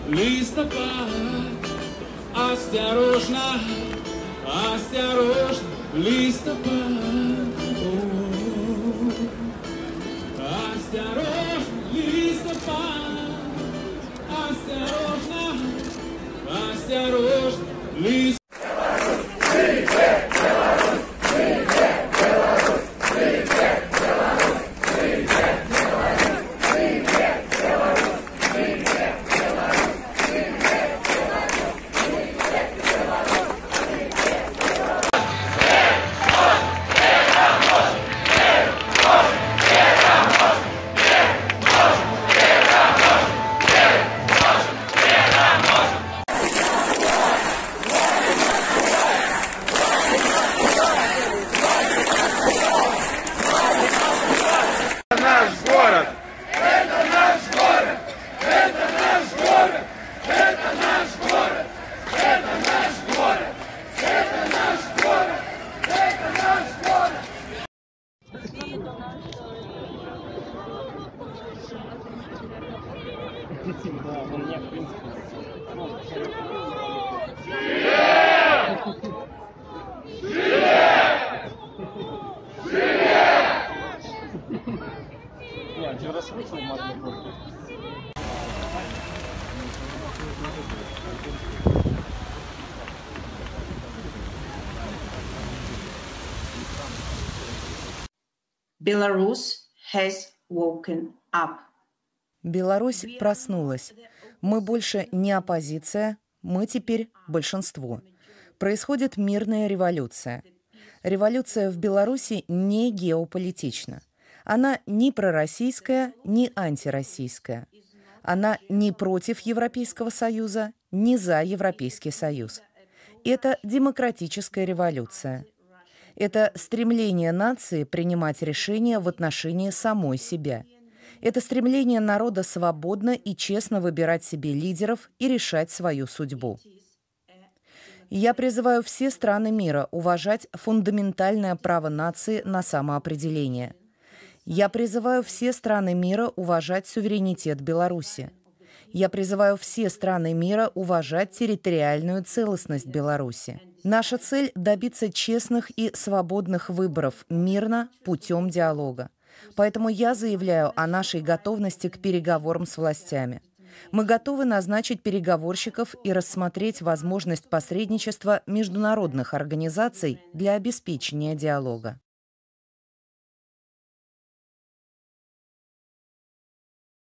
листопад. Осторожно, осторожно, листопад. Осторожно, листопад. Осторожно, осторожно, листопад. Да, у меня, в принципе, я один раз вышел в Магнитогорск. Belarus has woken up. Беларусь проснулась. Мы больше не оппозиция, мы теперь большинство. Происходит мирная революция. Революция в Беларуси не геополитична. Она ни пророссийская, ни антироссийская. Она не против Европейского Союза, ни за Европейский Союз. Это демократическая революция. Это стремление нации принимать решения в отношении самой себя. Это стремление народа свободно и честно выбирать себе лидеров и решать свою судьбу. Я призываю все страны мира уважать фундаментальное право нации на самоопределение. Я призываю все страны мира уважать суверенитет Беларуси. Я призываю все страны мира уважать территориальную целостность Беларуси. Наша цель – добиться честных и свободных выборов мирно, путем диалога. Поэтому я заявляю о нашей готовности к переговорам с властями. Мы готовы назначить переговорщиков и рассмотреть возможность посредничества международных организаций для обеспечения диалога.